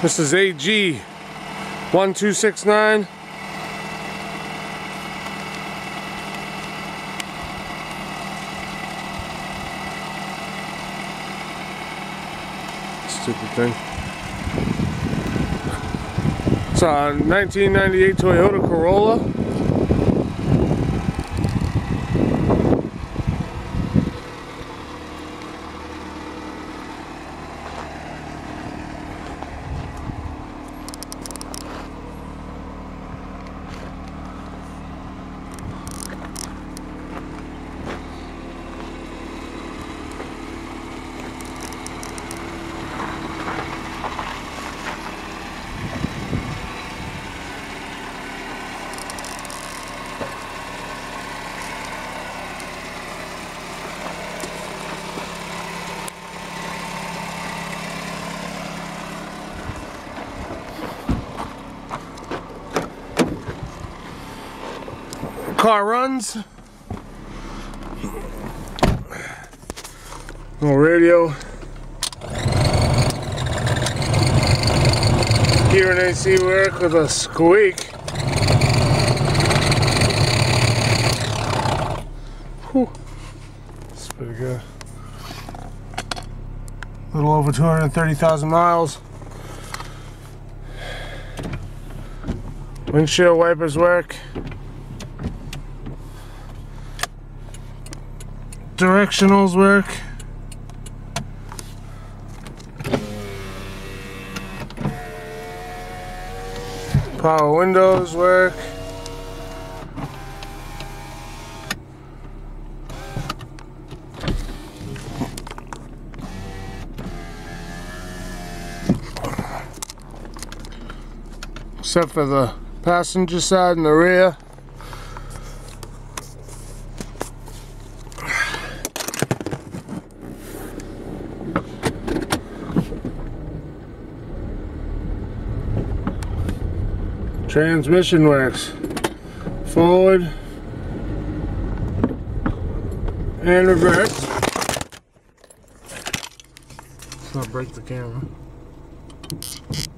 This is AG 1269. Stupid thing. It's a 1998 Toyota Corolla. Car runs. No radio. Gear and AC work with a squeak. Whew. That's pretty good. A little over 230,000 miles. Windshield wipers work. Directionals work. Power windows work. Except for the passenger side and the rear. Transmission works forward and reverse. Let's not break the camera.